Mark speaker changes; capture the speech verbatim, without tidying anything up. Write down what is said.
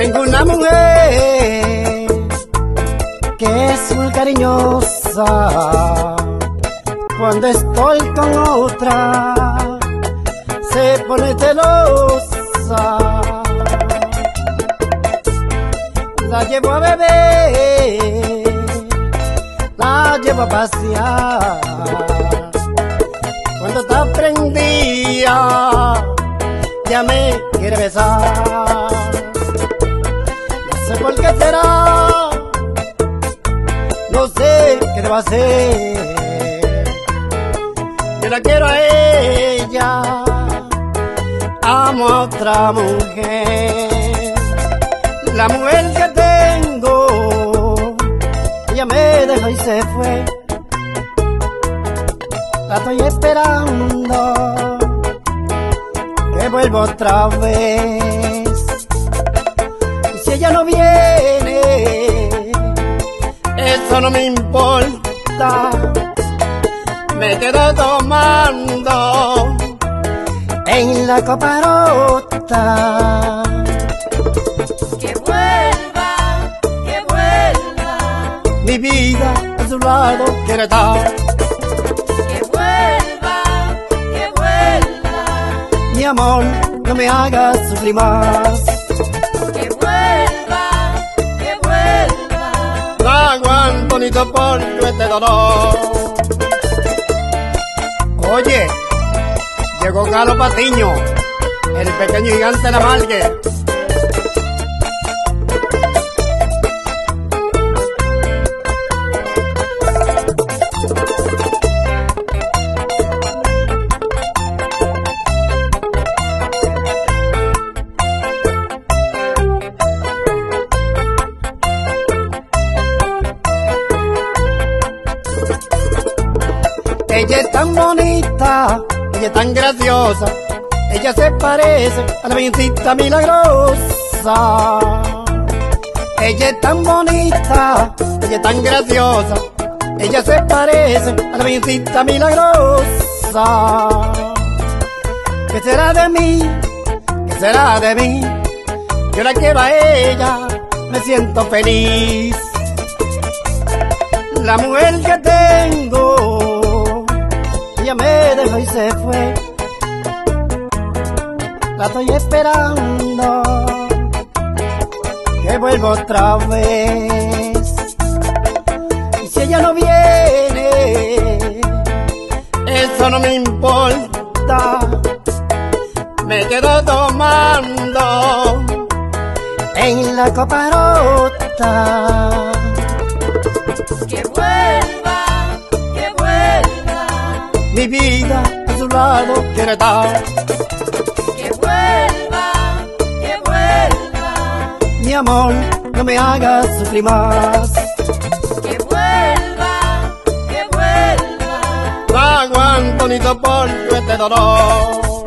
Speaker 1: Tengo una mujer que es muy cariñosa. Cuando estoy con otra se pone celosa. La llevo a beber, la llevo a pasear. Cuando está prendida ya me quiere besar. No sé por qué será, no sé qué debo hacer. Yo la quiero a ella, amo a otra mujer. La mujer que tengo, ella me dejó y se fue. La estoy esperando que vuelva otra vez. Y si ella no viene, eso no me importa. Me quedo tomando en la copa rota.
Speaker 2: Que vuelva, que vuelva.
Speaker 1: Mi vida a su lado quiere estar.
Speaker 2: Que vuelva, que vuelva.
Speaker 1: Mi amor, no me hagas sufrir más.
Speaker 2: Que vuelva, que vuelva.
Speaker 1: No aguanto ni soporto este dolor. Oye, llegó Galo Patiño, el pequeño gigante de la Margue. Ella es tan bonita, ella es tan graciosa, ella se parece a la Virgencita milagrosa. Ella es tan bonita, ella es tan graciosa, ella se parece a la Virgencita milagrosa. ¿Qué será de mí? ¿Qué será de mí? Yo la quiero a ella, me siento feliz. La mujer que tengo, ella me dejó y se fue. La estoy esperando que vuelva otra vez. Y si ella no viene, eso no me importa. Me quedo tomando en la copa rota.
Speaker 2: Que vuelva, que vuelva.
Speaker 1: Mi vida a su lado quiere estar.
Speaker 2: Que vuelva, que vuelva.
Speaker 1: Mi amor, no me hagas sufrir más.
Speaker 2: Que vuelva, que vuelva.
Speaker 1: No aguanto ni soporto este dolor.